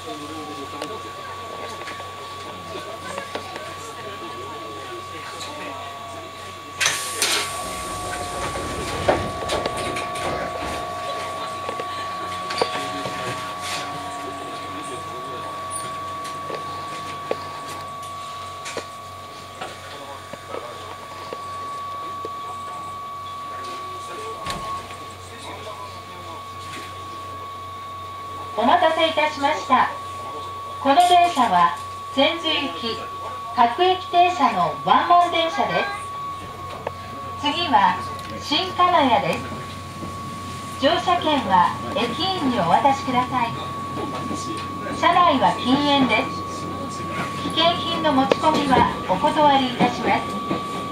お待たせいたしました。この電車は千住行き各駅停車のワンマン電車です。次は新金谷です。乗車券は駅員にお渡しください。車内は禁煙です。危険品の持ち込みはお断りいたします。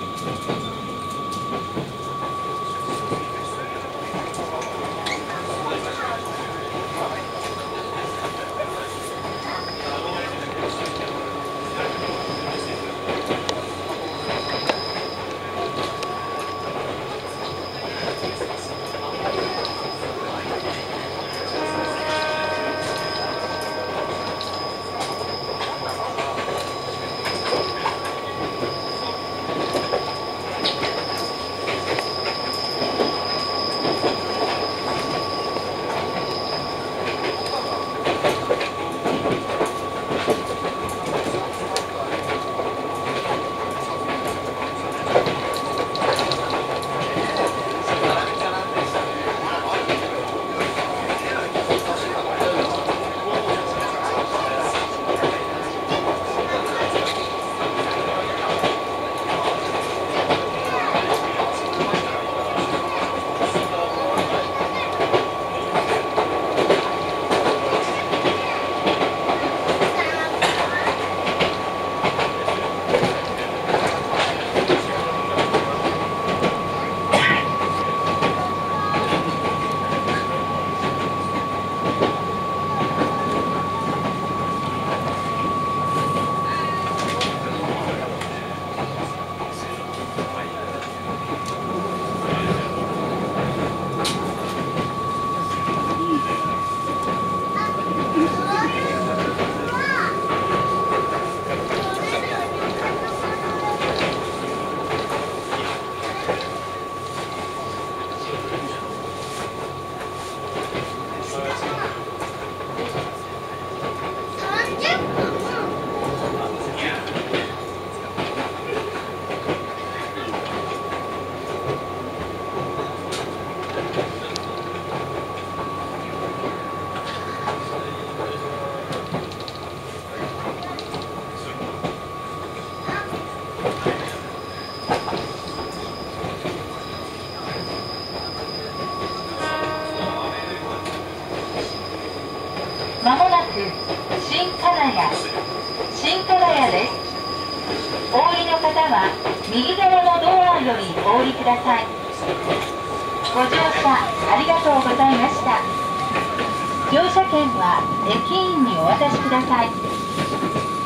まもなく新金谷です。お降りの方は右側のドアよりお降りください。ご乗車ありがとうございました。乗車券は駅員にお渡しください。